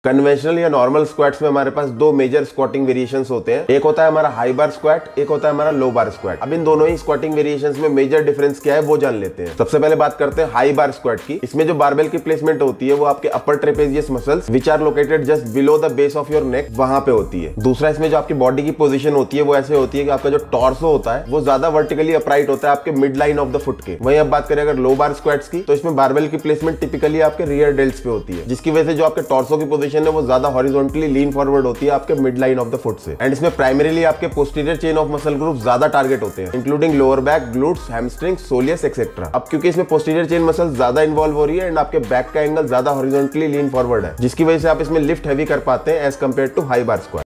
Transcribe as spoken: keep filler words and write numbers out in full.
Conventional या normal squats में हमारे पास दो मेजर स्क्वाटिंग वेरिएशंस होते हैं। एक होता है हमारा हाई बार स्क्वाट, एक होता है हमारा लो बार स्क्वाट। अब इन दोनों ही स्क्वाटिंग वेरिएशंस में मेजर डिफरेंस क्या है वो जान लेते हैं। सबसे पहले बात करते हैं हाई बार स्क्वाट की। इसमें जो बारबेल की प्लेसमेंट होती है वो आपके upper trapezius muscles which are located just below the base of your neck वहां पे होती है। दूसरा, इसमें जो आपकी बॉडी की पोजीशन होती है वो ऐसे होती है कि आपका जो टॉर्सो होता है वो ज्यादा वर्टिकली अपराइट होता है आपके mid line of the foot के। वहीं अब बात करें अगर लो बार स्क्वाट्स की, तो इसमें बारबेल की प्लेसमेंट टिपिकली आपके रियर डेल्ट्स पे होती है, जिसकी वजह से जो आपके टॉर्सो की पोजीशन है वो ज्यादा हॉरिजॉन्टली लीन फॉरवर्ड होती है आपके mid line of the foot से। एंड इसमें प्राइमरीली आपके posterior chain of muscle group ज्यादा टारगेट होते हैं, including lower back, glutes, hamstring, soleus etcetera. अब क्योंकि इसमें पोस्टीरियर चेन मसल ज्यादा इन्वॉल्व हो रही है एंड आपके बैक का एंगल ज्यादा हॉरिजॉन्टली लीन फॉरवर्ड है, जिसकी वजह से आप इसमें लिफ्ट हैवी कर पाते हैं as compared to high bar squat.